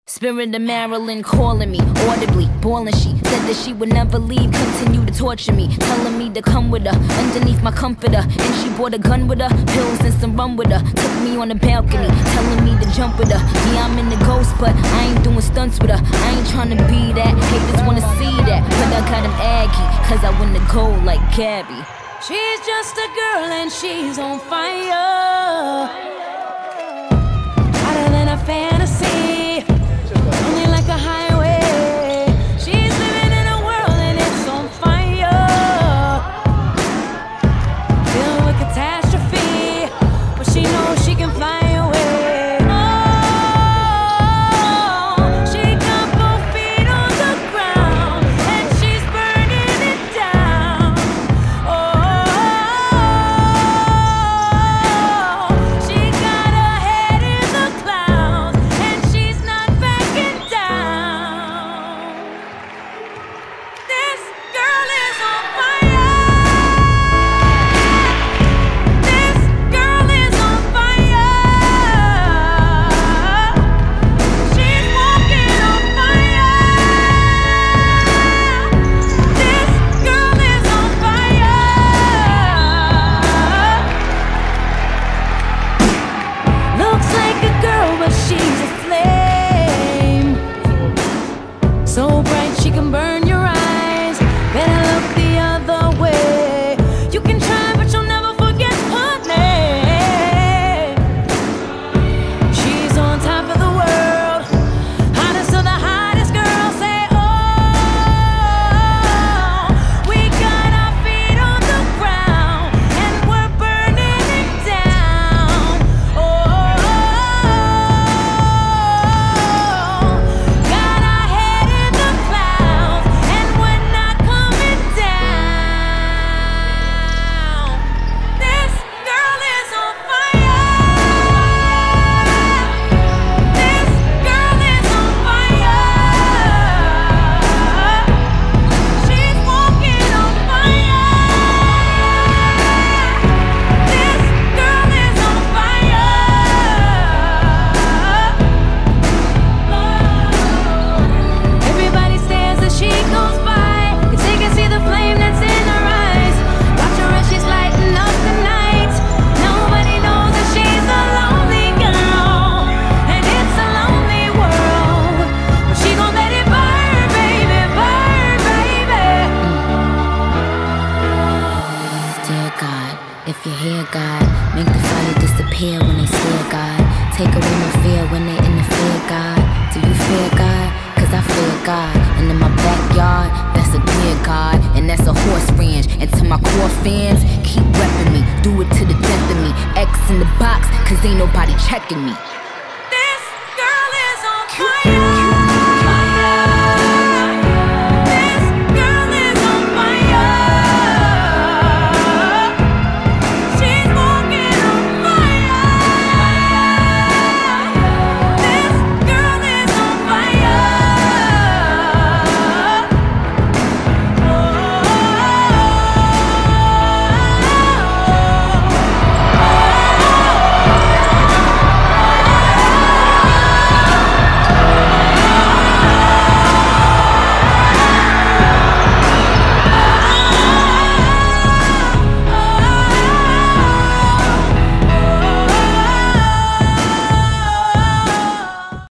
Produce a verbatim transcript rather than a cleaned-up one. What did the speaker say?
Spirit of Marilyn calling me, audibly, bawling. She said that she would never leave, continue to torture me, telling me to come with her, underneath my comforter. And she brought a gun with her, pills and some rum with her. Took me on the balcony, telling me to jump with her. Yeah, I'm in the ghost, but I ain't doing stunts with her. I ain't trying to be that, haters wanna see that. But I got him aggy, cause I win the gold like Gabby. She's just a girl and she's on fire, hotter than a fantasy. Only like a highway. She's living in a world and it's on fire, filled with catastrophe, but she knows she can fly away. Oh, she got both feet on the ground and she's burning it down. Oh, she got her head in the clouds and she's not backing down. This girl is on fire. This girl is on fire. She's walking on fire. This girl is on fire. Looks like a girl, but she's a flame, so bright she can burn your eyes. Better look the other way. You can try, but you'll never forget her name. She's on top of the world, hottest of the hottest girls. Say, oh, we got our feet on the ground and we're burning it down. Oh, got our head in the clouds and we're not coming down. This girl is on fire. This girl is on fire. She's walking on fire. This girl is on fire. Everybody stares as she goes by, 'cause they can see the flame that's in her eyes. Watch her as she's lighting up the night. Nobody knows that she's a lonely girl, and it's a lonely world. But she gon' let it burn, baby, burn, baby. Dear God, if you hear God, make the fire disappear when they stare, God. Take away my fear when they interfere, God. Do you fear God? Cause I fear God. And in my backyard, that's a dear God. And that's a horse ranch. And to my core fans, keep repping me. Do it to the death of me. X in the box, cause ain't nobody checking me.